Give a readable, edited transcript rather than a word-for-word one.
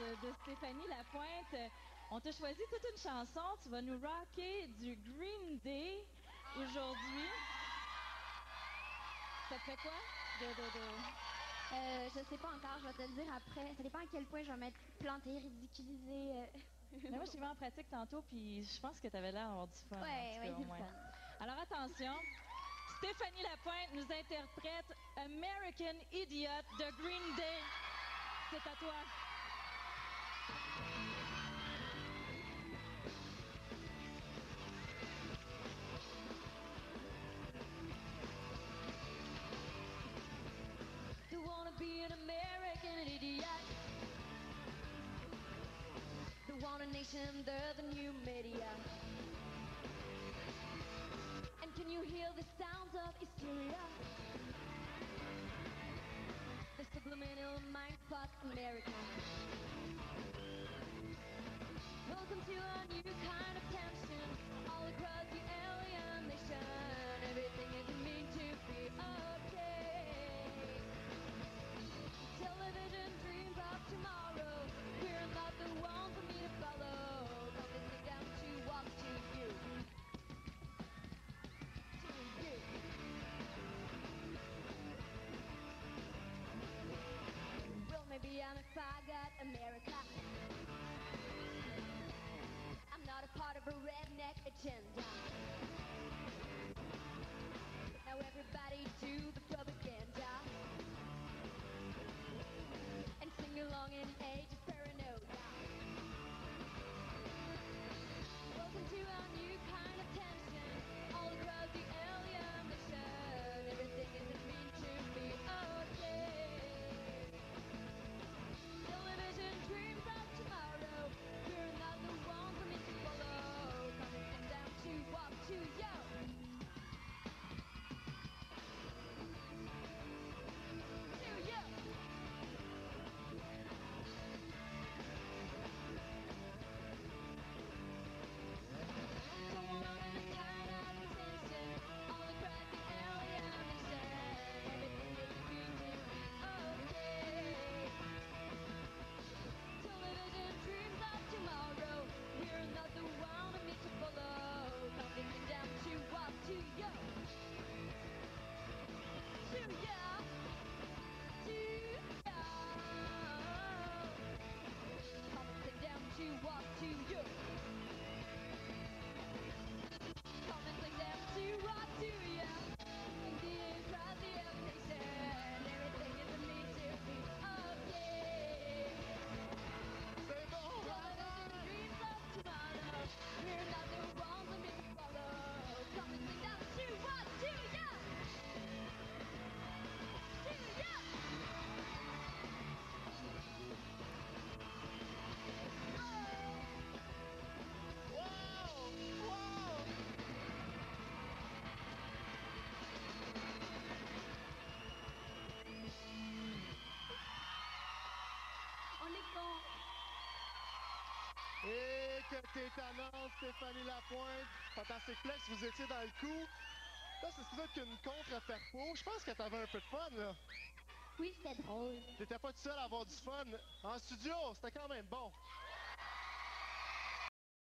de Stéphanie Lapointe. On t'a choisi toute une chanson. Tu vas nous rocker du Green Day aujourd'hui. Ça te fait quoi? Je sais pas encore, je vais te le dire après. Ça dépend à quel point je vais m'être plantée, ridiculisée. Mais moi, je suis en pratique tantôt, puis je pense que tu avais l'air d'avoir du fun. Ouais, en tout cas, ouais, au c'est moins. le fun. Alors attention, Stéphanie Lapointe nous interprète American Idiot de Green Day. C'est à toi. Don't wanna be an American idiot. They want a nation, they're the new media. And can you hear the sounds of hysteria? The subliminal mindfuck America. Welcome to a new kind of tension all across the alien nation. Everything isn't meant to be okay. Television dreams of tomorrow. We're not the ones for me to follow. Come sit down to walk to you. To you. Well, maybe I'm a faggot America. I'm not a part of a redneck agenda. Now everybody do the propaganda and sing along in age of paranoia. Welcome to our new kind of tension all across the alien mission. Everything isn't meant to be okay. Television dreams of tomorrow. We're not the ones for me to follow. Come and sit down to walk to you. To you. Don't want any kind of attention all across the alien mission. Everything is going to be okay. Television dreams of tomorrow. We're not the one to meet to follow. Coming down to walk to you. To you. To you. Coming down to walk to you. Coming down to walk to you. Indeed, across the nation. Everything is meant to be okay. C'est bon! Television dreams of tomorrow. We're not the ones we meant to follow. Coming down to what? To you! To you! Wow! Wow! On est con. Et que t'es tannante, Stéphanie Lapointe. Fantastic Flex, vous étiez dans le coup. Là, c'est ce que c'est qu'une contre à faire pour. Je pense que t'avais un peu de fun, là. Oui, c'était drôle. T'étais pas tout seul à avoir du fun. En studio, c'était quand même bon.